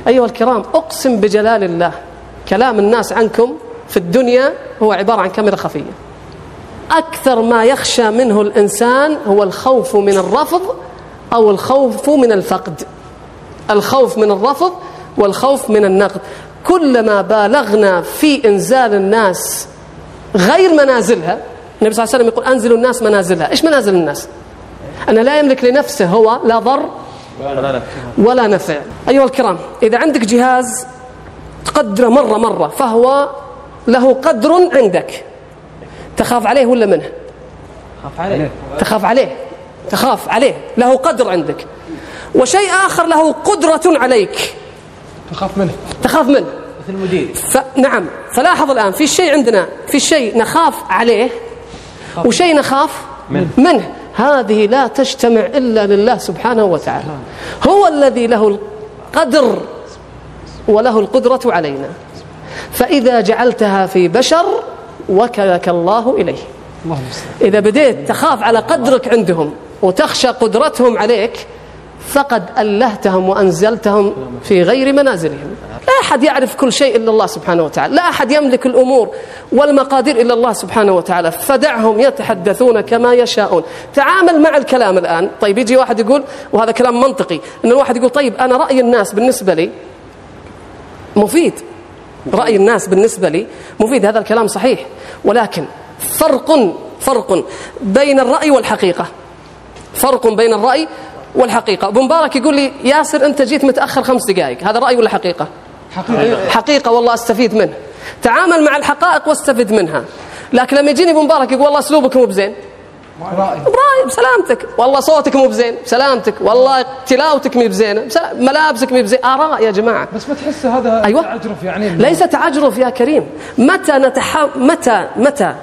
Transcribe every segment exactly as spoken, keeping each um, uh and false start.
أيها الكرام، أقسم بجلال الله كلام الناس عنكم في الدنيا هو عبارة عن كاميرا خفية. أكثر ما يخشى منه الإنسان هو الخوف من الرفض أو الخوف من الفقد. الخوف من الرفض والخوف من النقد. كلما بالغنا في إنزال الناس غير منازلها، النبي صلى الله عليه وسلم يقول أنزلوا الناس منازلها. إيش منازل الناس؟ أنه لا يملك لنفسه هو لا ضر ولا نفع. أيها الكرام، إذا عندك جهاز تقدره مرة مرة فهو له قدر عندك، تخاف عليه ولا منه؟ تخاف عليه. تخاف عليه تخاف عليه له قدر عندك. وشيء آخر له قدرة عليك، تخاف منه تخاف منه مثل المدير. نعم. فلاحظ الآن، في شيء عندنا، في شيء نخاف عليه وشيء نخاف منه, منه. هذه لا تجتمع إلا لله سبحانه وتعالى. هو الذي له القدر وله القدرة علينا. فإذا جعلتها في بشر وكلك الله إليه. إذا بديت تخاف على قدرك عندهم وتخشى قدرتهم عليك فقد ألهتهم وأنزلتهم في غير منازلهم. لا أحد يعرف كل شيء إلا الله سبحانه وتعالى، لا أحد يملك الأمور والمقادير إلا الله سبحانه وتعالى. فدعهم يتحدثون كما يشاءون. تعامل مع الكلام الآن. طيب يجي واحد يقول، وهذا كلام منطقي، إن الواحد يقول طيب أنا رأي الناس بالنسبة لي مفيد، رأي الناس بالنسبة لي مفيد، هذا الكلام صحيح، ولكن فرق فرق بين الرأي والحقيقة. فرق بين الرأي والحقيقة. ابو مبارك يقول لي ياسر أنت جيت متأخر خمس دقائق، هذا رأي ولا حقيقة؟ حقيقة. حقيقة والله أستفيد منه. تعامل مع الحقائق واستفد منها. لكن لما يجيني ابو مبارك يقول والله أسلوبك مو بزين، رأي برأي بسلامتك، والله صوتك مو بزين بسلامتك، والله تلاوتك مو بزينة، ملابسك مو بزين، آراء يا جماعة. بس ما تحس هذا أيوة؟ تعجرف يعني؟ ليس تعجرف يا كريم. متى نتح... متى متى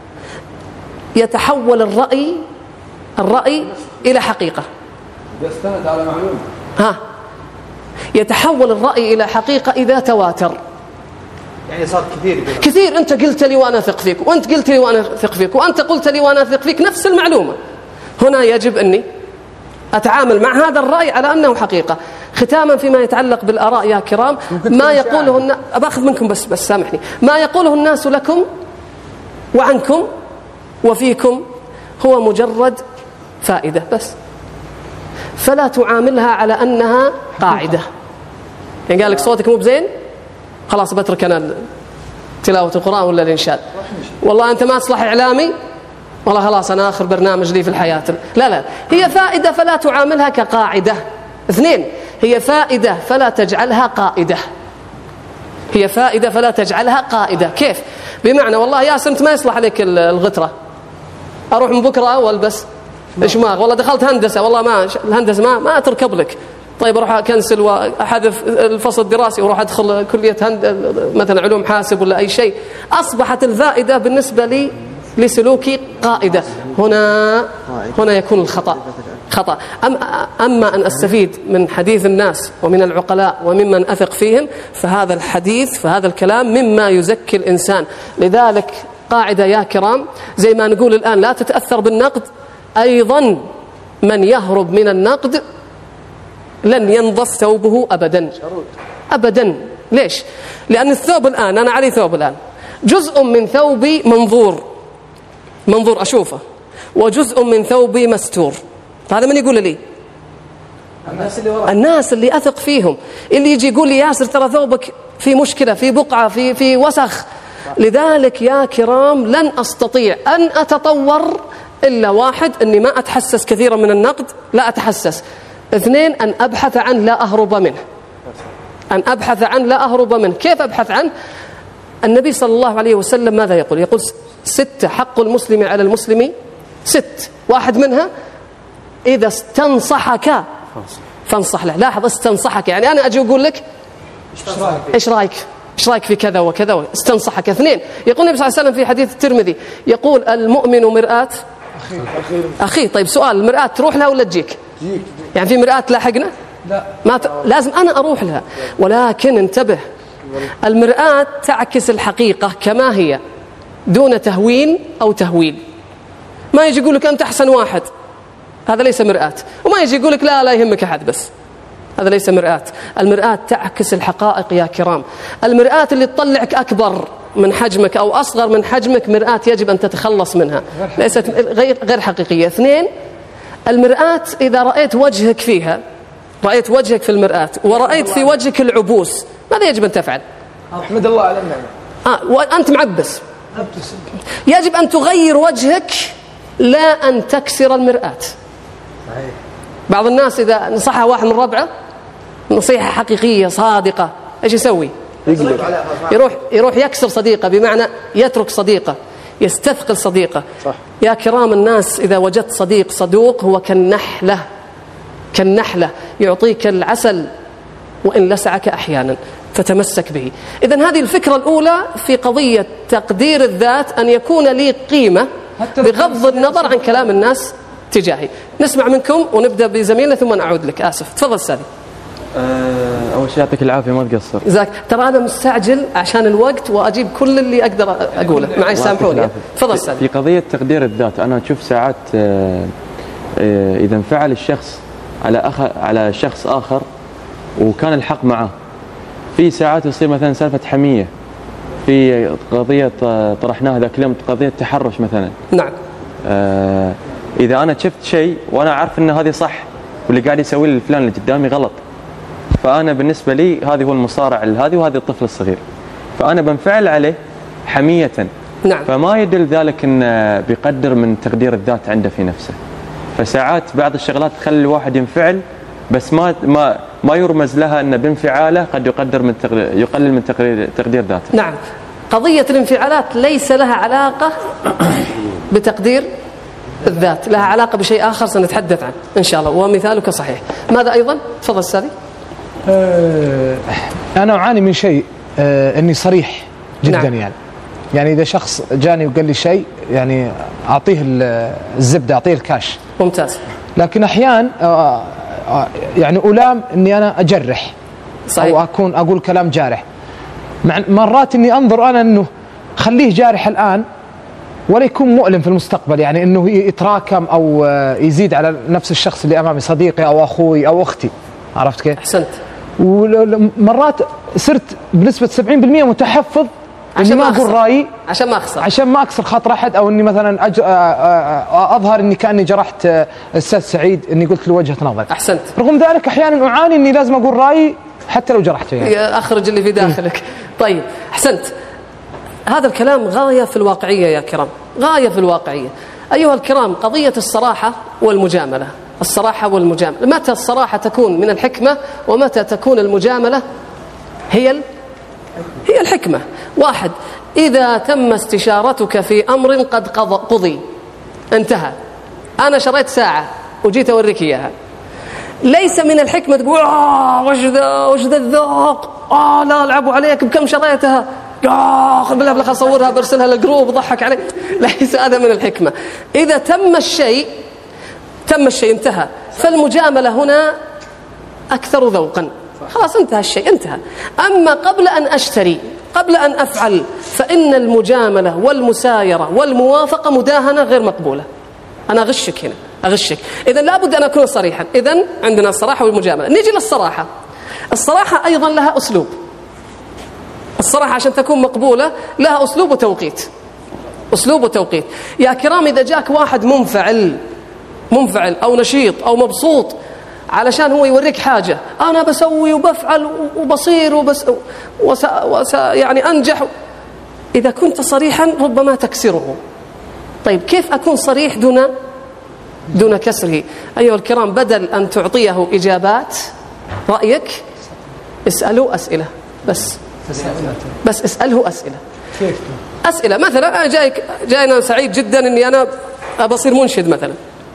يتحول الرأي الرأي إلى حقيقة؟ يستند على معلومة. ها، يتحول الرأي إلى حقيقة إذا تواتر. يعني صار كثير بنا. كثير. أنت قلت لي وأنا أثق فيك، وأنت قلت لي وأنا أثق فيك، وأنت قلت لي وأنا أثق فيك، نفس المعلومة. هنا يجب أني أتعامل مع هذا الرأي على أنه حقيقة. ختاما فيما يتعلق بالآراء يا كرام، ما يقوله الناس، أباخذ منكم بس بس سامحني، ما يقوله الناس لكم وعنكم وفيكم هو مجرد فائدة بس، فلا تعاملها على أنها قاعدة. يعني قال لك صوتك مو بزين خلاص بترك أنا تلاوة القرآن ولا الإنشاد، والله أنت ما تصلح إعلامي، والله خلاص أنا آخر برنامج لي في الحياة. لا لا، هي فائدة فلا تعاملها كقاعدة. اثنين، هي فائدة فلا تجعلها قائدة. هي فائدة فلا تجعلها قائدة. كيف؟ بمعنى والله ياسر أنت ما يصلح عليك الغترة، أروح من بكرة والبس إشماغ، والله دخلت هندسة، والله ما الهندسة ما ما تركب لك، طيب أروح أكنسل وأحذف الفصل الدراسي وأروح أدخل كلية هند مثلا علوم حاسب ولا أي شيء. أصبحت الفائدة بالنسبة لي لسلوكي قائدة. هنا هنا يكون الخطأ خطأ. أما أن أستفيد من حديث الناس ومن العقلاء وممن أثق فيهم، فهذا الحديث فهذا الكلام مما يزكي الإنسان. لذلك قاعدة يا كرام، زي ما نقول الآن لا تتأثر بالنقد، أيضا من يهرب من النقد لن ينظف ثوبه أبدا أبدا. ليش؟ لأن الثوب الآن، أنا علي ثوب الآن، جزء من ثوبي منظور منظور أشوفه، وجزء من ثوبي مستور. هذا من يقول لي؟ الناس اللي وراء، الناس اللي أثق فيهم، اللي يجي يقول لي ياسر ترى ثوبك في مشكلة، في بقعة، في في وسخ. لذلك يا كرام لن أستطيع أن أتطور إلا واحد، أني ما أتحسس كثيرا من النقد، لا أتحسس. اثنين، أن أبحث عنه لا أهرب منه. أن أبحث عنه لا أهرب منه. كيف أبحث عنه؟ النبي صلى الله عليه وسلم ماذا يقول؟ يقول ست حق المسلم على المسلم ست، واحد منها إذا استنصحك فانصح له. لاحظ، استنصحك، يعني أنا أجي أقول لك إيش رأيك إيش رأيك في كذا وكذا، استنصحك. اثنين، يقول النبي صلى الله عليه وسلم في حديث الترمذي، يقول المؤمن مرآة أخي. طيب سؤال، المرآة تروح لها ولا تجيك؟ يعني في مرآة تلاحقنا؟ لا، ما ت... لازم أنا أروح لها. ولكن انتبه، المرآة تعكس الحقيقة كما هي دون تهوين أو تهويل. ما يجي يقول لك أنت أحسن واحد، هذا ليس مرآة. وما يجي يقول لك لا لا يهمك أحد، بس هذا ليس مرآة. المرآة تعكس الحقائق يا كرام. المرآة اللي تطلعك أكبر من حجمك أو أصغر من حجمك مرآة يجب أن تتخلص منها، ليست غير غير حقيقية. اثنين، المرآة إذا رأيت وجهك فيها، رأيت وجهك في المرآة ورأيت في وجهك العبوس، ماذا يجب أن تفعل؟ أحمد الله على النعمة. آه وأنت معبس، يجب أن تغير وجهك لا أن تكسر المرآة. بعض الناس إذا نصحها واحد من ربعه نصيحة حقيقية صادقة إيش يسوي؟ يروح يروح يكسر صديقه، بمعنى يترك صديقه، يستثقل صديقه. صح. يا كرام الناس، إذا وجدت صديق صدوق هو كالنحلة، كالنحلة يعطيك العسل وإن لسعك أحيانا فتمسك به. إذن هذه الفكرة الأولى في قضية تقدير الذات، أن يكون لي قيمة بغض النظر عن كلام الناس تجاهي. نسمع منكم ونبدأ بزميلنا ثم نعود لك. آسف، تفضل سالي. أول شيء يعطيك العافية، ما تقصر. جزاك. ترى أنا مستعجل عشان الوقت وأجيب كل اللي أقدر أقوله، معي سامحوني. تفضل سالي. في قضية تقدير الذات أنا أشوف ساعات إذا انفعل الشخص على أخ على شخص آخر وكان الحق معه، في ساعات يصير مثلا سالفة حمية. في قضية طرحناها ذاك اليوم، قضية تحرش مثلا. نعم. آه إذا أنا شفت شيء وأنا عارف أن هذه صح واللي قاعد يسوي لي الفلان اللي قدامي غلط، فأنا بالنسبة لي هذه هو المصارع هذه وهذه الطفل الصغير، فأنا بنفعل عليه حمية. نعم. فما يدل ذلك أن بيقدر من تقدير الذات عنده في نفسه. فساعات بعض الشغلات تخلي الواحد ينفعل بس ما ما ما يرمز لها أن بانفعاله قد يقدر من يقلل من تقدير تقدير ذاته. نعم. قضية الانفعالات ليس لها علاقة بتقدير الذات، لها علاقة بشيء آخر سنتحدث عنه إن شاء الله، ومثالك صحيح. ماذا أيضا؟ تفضل سالي. أه أنا أعاني من شيء، أه أني صريح جدا. نعم. يعني يعني إذا شخص جاني وقال لي شيء يعني أعطيه الزبدة، أعطيه الكاش. ممتاز. لكن أحيان أه يعني ألام أني أنا أجرح. صحيح. أو أكون أقول كلام جارح. مع مرات أني أنظر أنا أنه خليه جارح الآن ولا يكون مؤلم في المستقبل، يعني أنه يتراكم أو يزيد على نفس الشخص اللي أمامي، صديقي أو أخوي أو أختي. عرفت كيف؟ أحسنت. ومرات صرت بنسبة سبعين بالمئة متحفظ عشان ما أقول رأيي، عشان ما أخسر عشان ما أكسر خاطر أحد، أو أني مثلا أج... أظهر أني كأني جرحت الأستاذ سعيد، أني قلت له وجهة نظر. أحسنت. رغم ذلك أحيانا أعاني أني لازم أقول رأيي حتى لو جرحته، يعني أخرج اللي في داخلك. طيب أحسنت. هذا الكلام غاية في الواقعية يا كرام، غاية في الواقعية. أيها الكرام، قضية الصراحة والمجاملة، الصراحة والمجاملة، متى الصراحة تكون من الحكمة ومتى تكون المجاملة هي ال... هي الحكمة. واحد، إذا تم استشارتك في أمر قد قضي انتهى، أنا شريت ساعة وجيت أوريك إياها، ليس من الحكمة تقول آه وش ذا وش ذا الذوق، آه لا ألعبوا عليك بكم شريتها، آه خل بالله بلا أصورها برسلها للجروب ضحك عليك. ليس هذا من الحكمة. إذا تم الشيء تم الشيء انتهى. فالمجاملة هنا أكثر ذوقا، خلاص انتهى الشيء انتهى. أما قبل أن أشتري، قبل أن أفعل، فإن المجاملة والمسايرة والموافقة مداهنة غير مقبولة. أنا أغشك هنا، أغشك. إذن لابد أن أكون صريحا. إذن عندنا الصراحة والمجاملة. نيجي للصراحة. الصراحة أيضا لها أسلوب. الصراحة عشان تكون مقبولة لها أسلوب وتوقيت. أسلوب وتوقيت. يا كرام، إذا جاك واحد منفعل منفعل أو نشيط أو مبسوط علشان هو يوريك حاجة، أنا بسوي وبفعل وبصير وبس وس وس يعني أنجح، إذا كنت صريحا ربما تكسره. طيب كيف أكون صريح دون دون كسره؟ أيها الكرام، بدل أن تعطيه إجابات رأيك، اسأله أسئلة بس بس اسأله أسئلة. أسئلة مثلا، أنا جايك جاينا سعيد جدا إني أنا بصير منشد مثلا،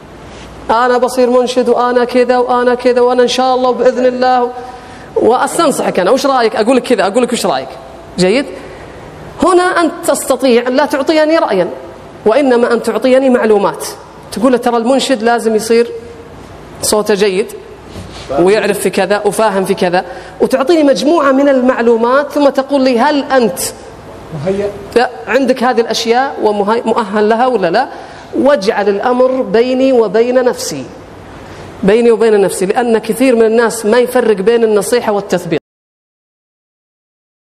أنا بصير منشد وأنا كذا وأنا كذا وأنا إن شاء الله وبإذن الله، وأستنصحك أنا وش رأيك؟ أقول لك كذا، أقول لك وش رأيك؟ جيد. هنا أنت تستطيع أن لا تعطيني رأيا، وإنما أن تعطيني معلومات. تقول ترى المنشد لازم يصير صوته جيد ويعرف في كذا وفاهم في كذا، وتعطيني مجموعة من المعلومات، ثم تقول لي هل أنت مهيأ عندك هذه الأشياء ومؤهل لها ولا لا؟ واجعل الأمر بيني وبين نفسي. بيني وبين نفسي، لأن كثير من الناس ما يفرق بين النصيحة والتثبيط.